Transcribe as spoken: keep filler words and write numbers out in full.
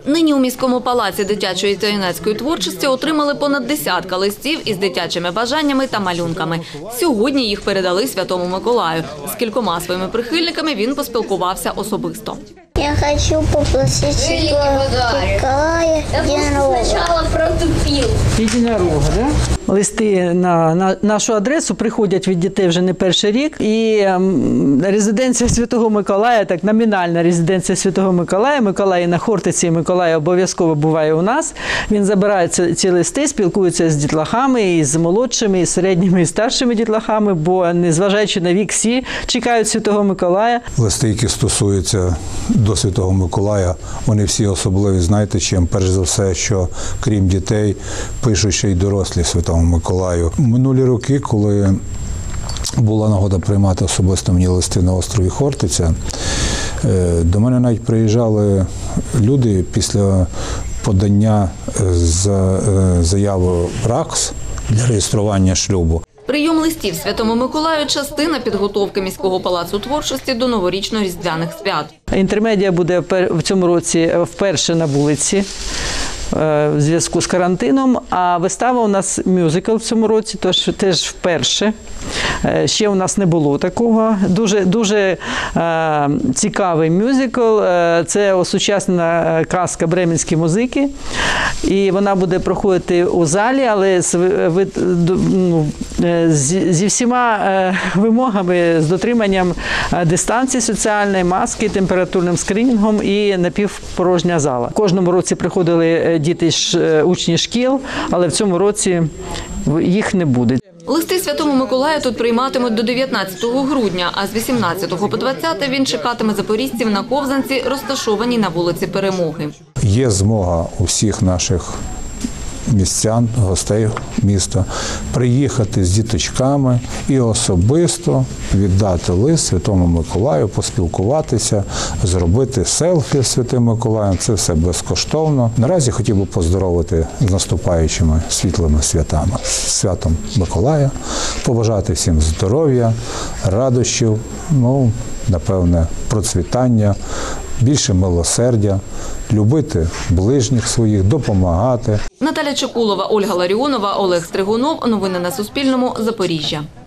Нині у міському палаці дитячої та юнацької творчості отримали понад десятка листів із дитячими бажаннями та малюнками. Сьогодні їх передали Святому Миколаю. З кількома своїми прихильниками він поспілкувався особисто. Я хочу попросить Миколая единорога. Единорога, да? Листи на, на нашу адресу приходять від дітей вже не перший рік. І ем, резиденція Святого Миколая, так номінальна резиденція Святого Миколая, Миколай на Хортиці і Миколай обов'язково буває у нас. Він забирає ці, ці листи, спілкується з дітлахами, і з молодшими, і з середніми, і старшими дітлахами, бо незважаючи на вік, всі чекають Святого Миколая. Листи, які стосуються до Святого Миколая, вони всі особливі, знаєте чим? Перш за все, що крім дітей, пишуть ще й дорослі Святому Миколаю. Минулі роки, коли була нагода приймати особисто мені листи на острові Хортиця, до мене навіть приїжджали люди після подання заяви РАКС для реєстрування шлюбу. Прийом листів Святому Миколаю – частина підготовки міського палацу творчості до новорічно-різдвяних свят. Інтермедія буде в цьому році вперше на вулиці в зв'язку з карантином, а вистава у нас мюзикл в цьому році, тож теж вперше. Ще у нас не було такого. Дуже, дуже е, цікавий мюзикл. Це осучаснена казка «Бременські музики». І вона буде проходити у залі, але з, ну, зі всіма вимогами, з дотриманням дистанції соціальної, маски, температурним скринінгом і напівпорожня зала. В кожному році приходили діти, учні шкіл, але в цьому році їх не буде. Листи Святому Миколаю тут прийматимуть до дев'ятнадцятого грудня, а з вісімнадцятого по двадцяте він чекатиме запоріжців на ковзанці, розташованій на вулиці Перемоги. Є змога у всіх наших містян, гостей міста приїхати з діточками і особисто віддати лист Святому Миколаю, поспілкуватися, зробити селфі з Святим Миколаєм. Це все безкоштовно. Наразі хотів би поздоровити з наступаючими світлими святами, з Святом Миколая, побажати всім здоров'я, радощів, ну, напевне, процвітання, більше милосердя, любити ближніх своїх, допомагати. Наталя Чекулова, Ольга Ларіонова, Олег Стригунов. Новини на Суспільному. Запоріжжя.